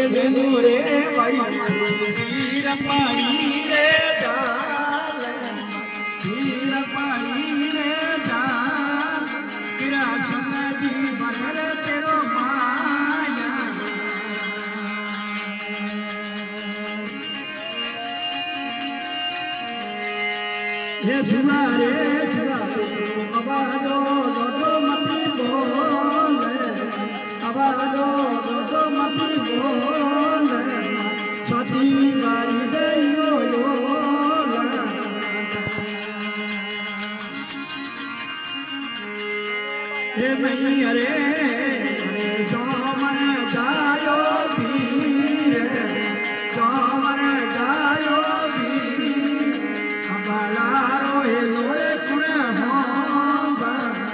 बेनूरे भाई वीर पानी रे जाल वीर पानी रे जाल तेरा समझी बनर तेरो माया ये दुआरे आवाजो दो मती बोले आवाजो दो मती बोले सती बारी दे यो ये नहीं अरे जो मन जायो पीर जो मन जायो पीर अबलारो हे लोरे कुरे होंबा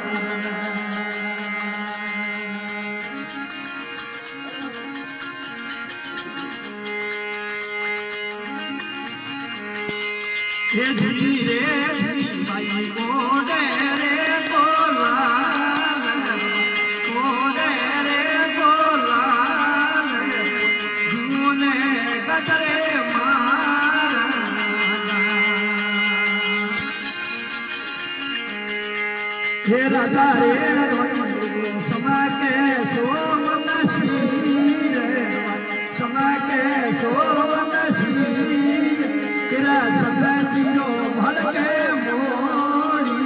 ये धीरे भाई ओडे रे बोला ओडे रे बोला जूने गजरे मारा हे राजा रे समा के सोम नसीर समा के सोम नसीर तेरा सब जियो भल के मोरी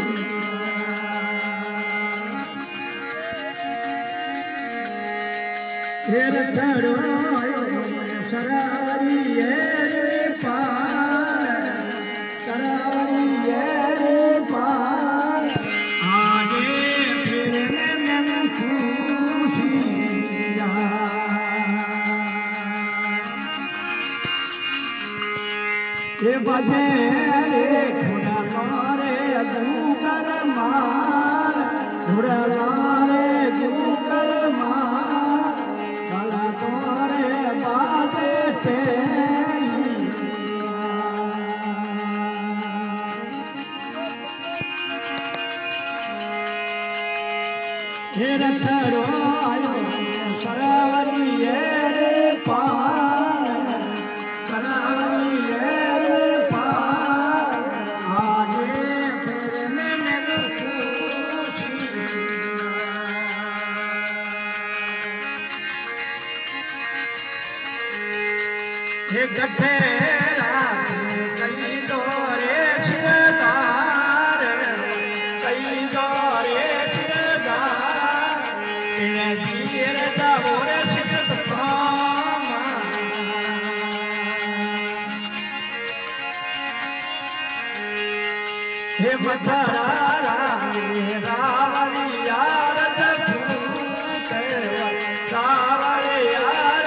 तेरे ठहरो सरारी ये पार सरारी ये पार आगे फिर मैं खुशियाँ ये बजे रे घोड़ा मारे दूकर मार घोड़ा मारे दूकर मार काला तोरे बाजे ये रखड़ो आयो सरावरी ये पार सरावरी ये पार आगे फिर मैंने खुशी ये गठेरा कई दोरे सिरदार कई दोरे हे मथरा रावली यार सावरे यार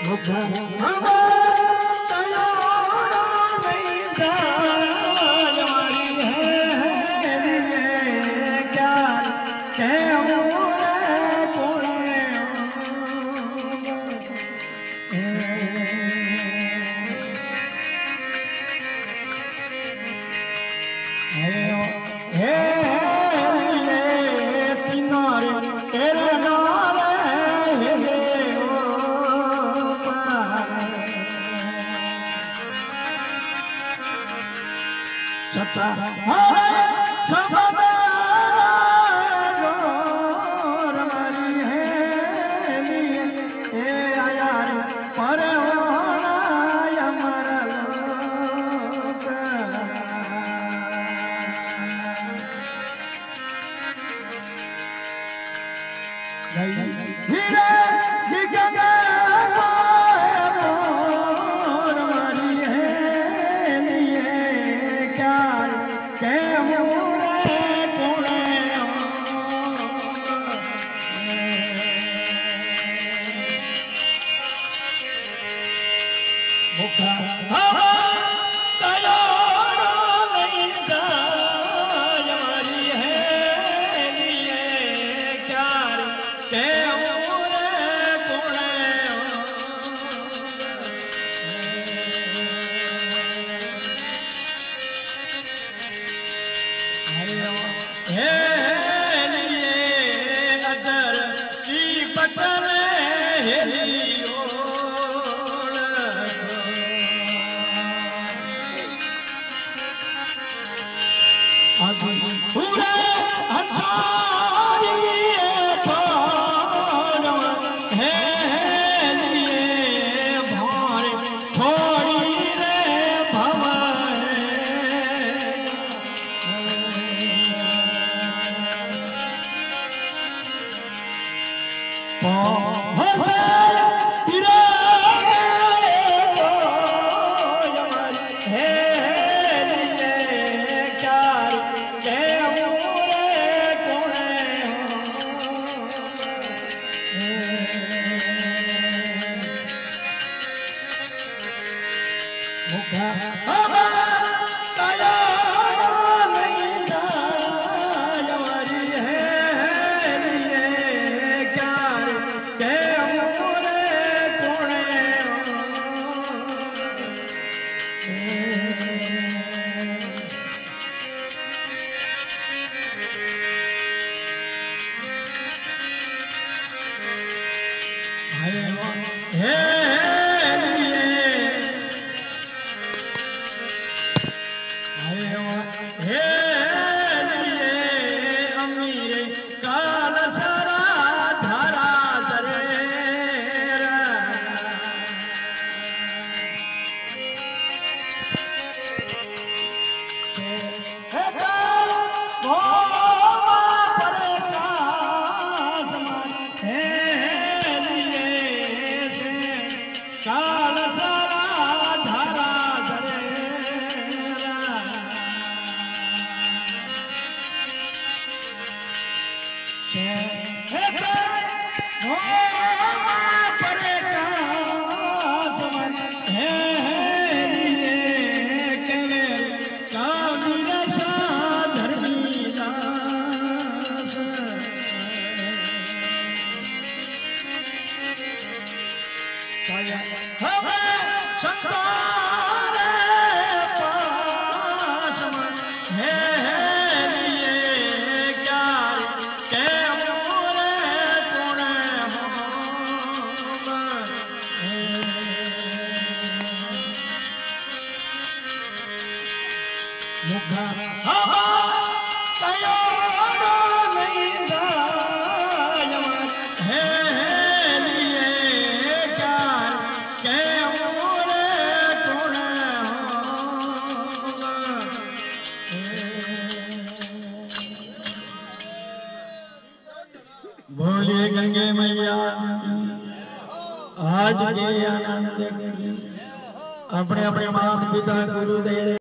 बोलिए गंगे मैया आज के आनंद अपने अपने माता पिता गुरुदेव